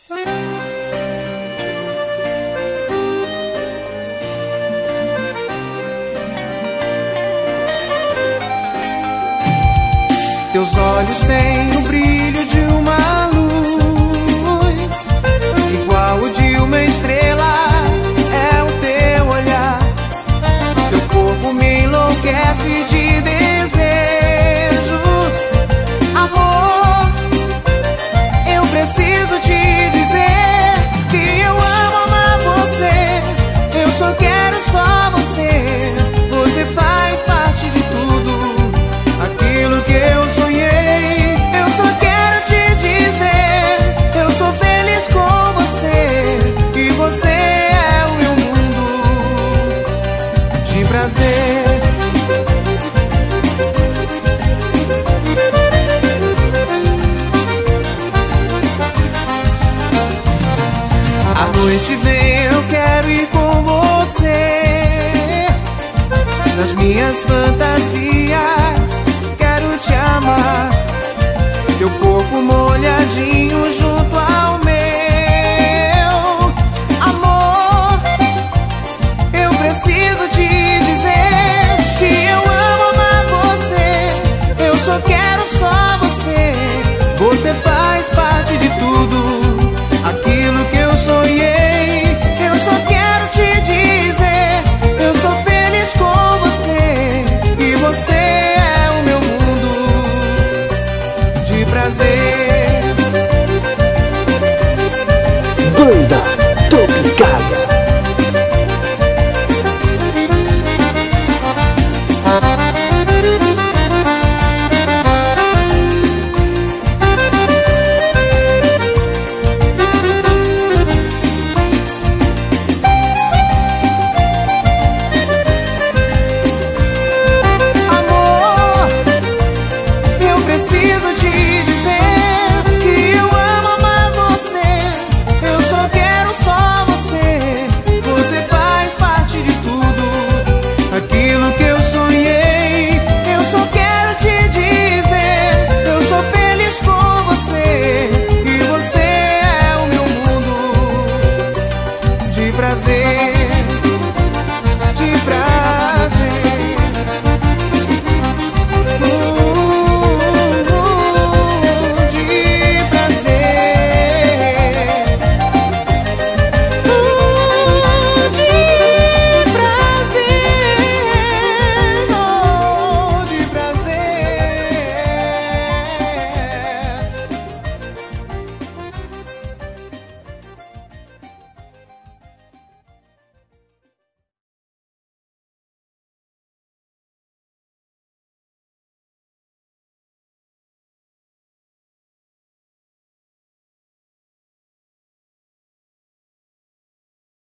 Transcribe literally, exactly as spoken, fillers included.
Teus olhos têm o brilho de uma luz, igual o de uma estrela, é o teu olhar. Teu corpo me enlouquece de desejo. Amor, eu preciso te dizer que eu amo amar você. Eu só quero só você. Você faz parte de tudo aquilo que eu sonhei. Eu só quero te dizer, eu sou feliz com você, e você é o meu mundo de prazer. A noite vem, eu quero ir com você nas minhas fantasias. Quero te amar, teu corpo molhadinho junto ao meu. Amor, eu preciso te dizer que eu amo amar você. Eu só quero só você. Você faz parte de tudo aquilo que eu sonhei. Eu só quero te dizer, eu sou feliz com você, e você é o meu mundo de prazer. Doida